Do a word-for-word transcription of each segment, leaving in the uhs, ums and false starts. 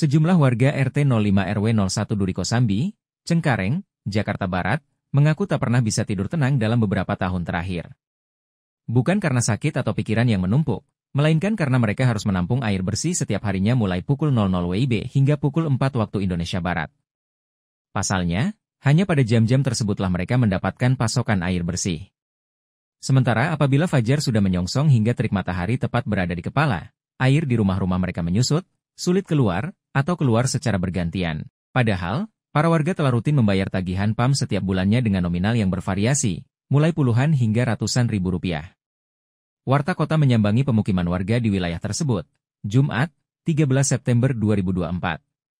Sejumlah warga R T nol lima R W nol satu Duri Kosambi, Cengkareng, Jakarta Barat, mengaku tak pernah bisa tidur tenang dalam beberapa tahun terakhir. Bukan karena sakit atau pikiran yang menumpuk, melainkan karena mereka harus menampung air bersih setiap harinya mulai pukul nol nol W I B hingga pukul empat waktu Indonesia Barat. Pasalnya, hanya pada jam-jam tersebutlah mereka mendapatkan pasokan air bersih. Sementara apabila fajar sudah menyongsong hingga terik matahari tepat berada di kepala, air di rumah-rumah mereka menyusut, sulit keluar, atau keluar secara bergantian. Padahal, para warga telah rutin membayar tagihan P A M setiap bulannya dengan nominal yang bervariasi, mulai puluhan hingga ratusan ribu rupiah. Warta Kota menyambangi pemukiman warga di wilayah tersebut, Jumat, tiga belas September dua ribu dua puluh empat.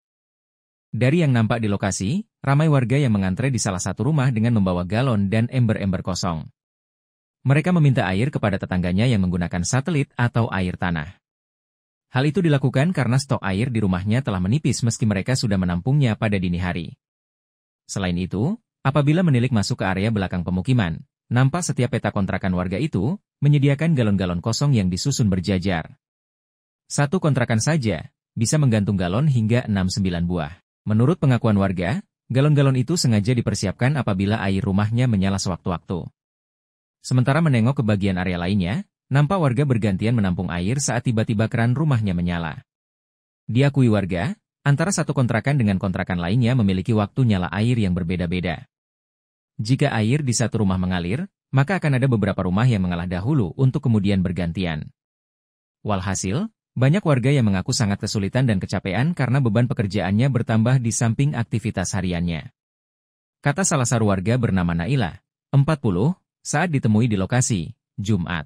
Dari yang nampak di lokasi, ramai warga yang mengantre di salah satu rumah dengan membawa galon dan ember-ember kosong. Mereka meminta air kepada tetangganya yang menggunakan satelit atau air tanah. Hal itu dilakukan karena stok air di rumahnya telah menipis meski mereka sudah menampungnya pada dini hari. Selain itu, apabila menilik masuk ke area belakang pemukiman, nampak setiap peta kontrakan warga itu menyediakan galon-galon kosong yang disusun berjajar. Satu kontrakan saja bisa menggantung galon hingga enam sembilan buah. Menurut pengakuan warga, galon-galon itu sengaja dipersiapkan apabila air rumahnya menyala sewaktu-waktu. Sementara menengok ke bagian area lainnya, nampak warga bergantian menampung air saat tiba-tiba keran rumahnya menyala. Diakui warga, antara satu kontrakan dengan kontrakan lainnya memiliki waktu nyala air yang berbeda-beda. Jika air di satu rumah mengalir, maka akan ada beberapa rumah yang mengalah dahulu untuk kemudian bergantian. Walhasil, banyak warga yang mengaku sangat kesulitan dan kecapean karena beban pekerjaannya bertambah di samping aktivitas hariannya. Kata salah satu warga bernama Naila, empat puluh, saat ditemui di lokasi, Jumat.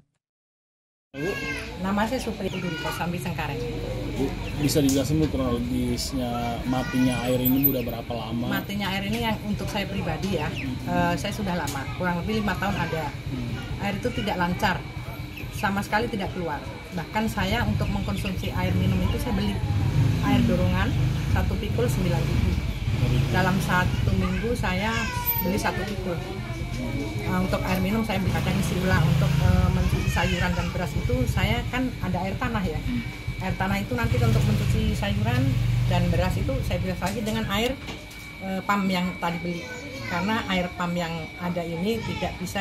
Bu, nama saya Supri Duri Kosambi Cengkareng. Bu, bisa dijelasin Bu kurang lebihnya matinya air ini Bu, udah berapa lama? Matinya air ini yang untuk saya pribadi ya, hmm. uh, saya sudah lama, kurang lebih lima tahun ada. Hmm. Air itu tidak lancar, sama sekali tidak keluar. Bahkan saya untuk mengkonsumsi air minum itu saya beli air dorongan satu pikul sembilan ribu. Dalam satu minggu saya beli satu pikul. Uh, untuk air minum saya kadang isi ulang. Untuk uh, mencuci sayuran dan beras itu saya kan ada air tanah ya. Air tanah itu nanti untuk mencuci sayuran dan beras itu saya bilas lagi dengan air uh, P A M yang tadi beli. Karena air P A M yang ada ini tidak bisa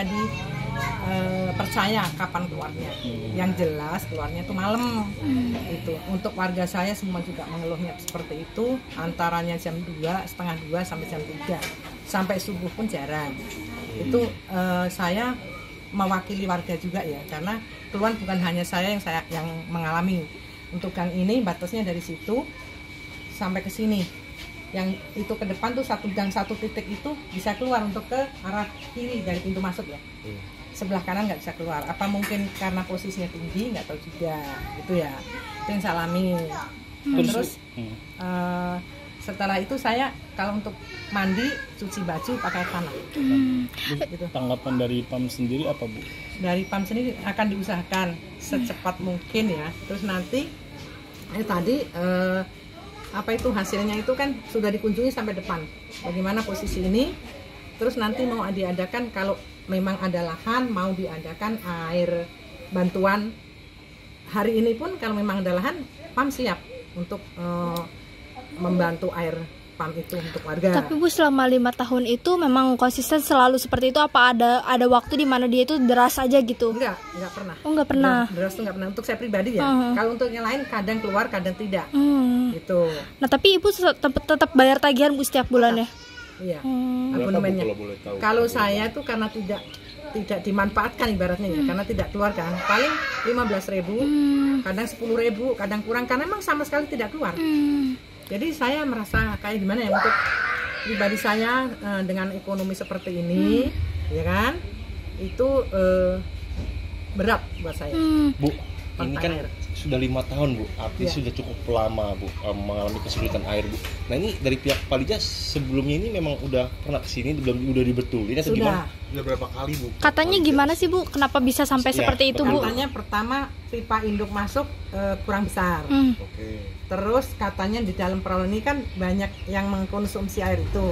dipercaya uh, kapan keluarnya. Yang jelas keluarnya itu malam. Itu untuk warga saya semua juga mengeluhnya seperti itu. Antaranya jam dua, setengah dua sampai jam tiga. Sampai subuh pun jarang. Itu uh, saya mewakili warga juga ya, karena keluhan bukan hanya saya yang saya yang mengalami. Untuk gang ini batasnya dari situ sampai ke sini. Yang itu ke depan tuh satu gang satu titik itu bisa keluar untuk ke arah kiri dari pintu masuk ya. Hmm. Sebelah kanan nggak bisa keluar. Apa mungkin karena posisinya tinggi, nggak tahu juga. Itu ya, itu yang saya alami. Hmm. Terus hmm. uh, setelah itu saya kalau untuk mandi, cuci baju pakai tanah. Hmm. Gitu. Tanggapan dari P A M sendiri apa Bu? Dari P A M sendiri akan diusahakan secepat mungkin ya. Terus nanti eh, tadi eh, apa itu hasilnya itu kan sudah dikunjungi sampai depan. Bagaimana posisi ini? Terus nanti mau diadakan kalau memang ada lahan mau diadakan air bantuan. Hari ini pun kalau memang ada lahan, P A M siap untuk eh, membantu air P A M itu untuk warga. Tapi Bu, selama lima tahun itu memang konsisten selalu seperti itu? Apa ada ada waktu di mana dia itu deras aja gitu? Enggak, enggak pernah. Oh, enggak pernah. Enggak, deras tuh enggak pernah. Untuk saya pribadi ya. Uh-huh. Kalau untuk yang lain kadang keluar, kadang tidak. Hmm. Gitu. Nah, tapi Ibu tetap, tetap bayar tagihan Bu setiap bulannya? Iya. Hmm. Abonemennya. Kalau, kalau saya tuh karena tidak tidak dimanfaatkan ibaratnya ya, hmm. karena tidak keluar kan. Paling lima belas ribu, hmm. kadang sepuluh ribu, kadang kurang karena memang sama sekali tidak keluar. Hmm. Jadi saya merasa kayak gimana ya untuk pribadi saya uh, dengan ekonomi seperti ini, hmm. ya kan, itu uh, berat buat saya. Hmm. Bu, ini kan air. Sudah lima tahun Bu, artinya ya. Sudah cukup lama Bu um, mengalami kesulitan air Bu. Nah ini dari pihak Palija sebelumnya ini memang udah pernah kesini, belum udah dibetulin atau gimana? Sudah berapa kali Bu? Katanya gimana sih Bu? Kenapa bisa sampai ya, seperti itu Bu? Katanya pertama pipa induk masuk uh, kurang besar. Hmm. Oke. Terus katanya di dalam perahu ini kan banyak yang mengkonsumsi air itu.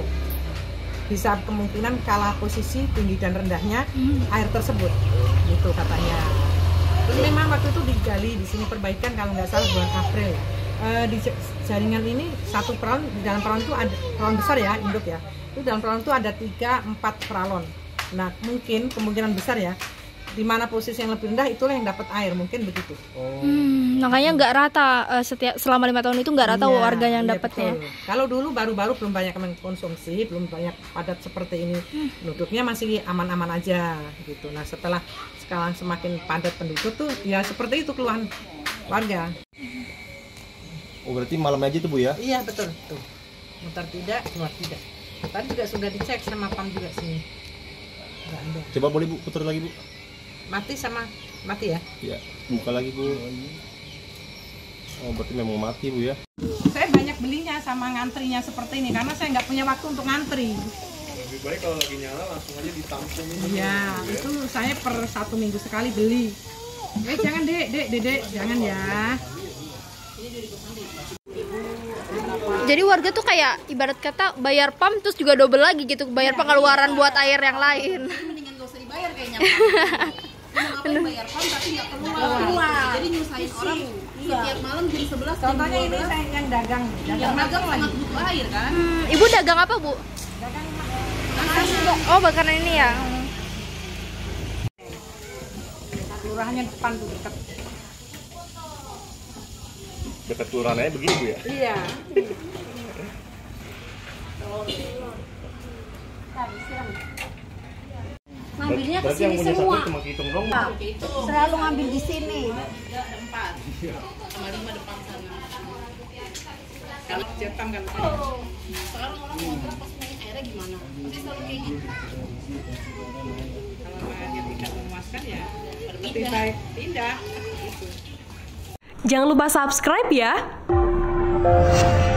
Bisa kemungkinan kalah posisi tinggi dan rendahnya hmm. air tersebut. Gitu katanya. Terus memang waktu itu digali di sini perbaikan kalau nggak salah bulan April. eh, di jaringan ini satu peralon, di dalam peralon itu ada peralon besar ya, induk ya. Itu dalam peralon itu ada tiga empat peralon. Nah mungkin kemungkinan besar ya, di mana posisi yang lebih rendah itulah yang dapat air, mungkin begitu. Hmm, makanya nggak rata uh, setiap selama lima tahun itu nggak rata Iya, warga yang iya, dapatnya. betul. Kalau dulu baru-baru belum banyak mengkonsumsi, belum banyak padat seperti ini, penduduknya masih aman-aman aja gitu. Nah setelah sekarang semakin padat penduduk tuh ya seperti itu keluhan warga. Oh berarti malam aja tuh Bu ya? Iya betul tuh, mutar tidak, keluar tidak. Tadi juga sudah dicek sama P A M juga sini. Nggak ada. Coba boleh Bu putar lagi Bu? Mati sama mati ya? Iya, buka lagi Bu. Oh berarti memang mati Bu ya? Saya banyak belinya sama ngantrinya seperti ini karena saya nggak punya waktu untuk ngantri. Lebih baik kalau lagi nyala langsung aja ditampung. Iya, itu saya per satu minggu sekali beli. Eh jangan dek, dek, dek, jangan ya. Jadi warga tuh kayak ibarat kata bayar P A M terus juga double lagi gitu, bayar pengeluaran buat air yang lain. Mendingan gak usah dibayar kayaknya. Ngapain bayar P A M tapi nggak keluar. keluar. Jadi nyusahin orang setiap malam jam sebelas. Contohnya ini saya yang dagang, dagang Yang magang magang lagi. sangat butuh air kan. Hmm, Ibu dagang apa Bu? Dagang Oh makanan ini ya. kelurahannya depan tuh dekat. Dekat kelurahannya begini Bu ya? Iya. Ngambilnya ke Berarti yang sini punya semua. satu cuma hitung dong. Selalu ngambil di sini. Ada empat. Sama lima depan sana. Kalau cetam kan. Sekarang orang ngontrak pas main airnya gimana? Pasti selalu kayak gitu. Kalau airnya tidak memuaskan ya lebih baik pindah. Jangan lupa subscribe ya.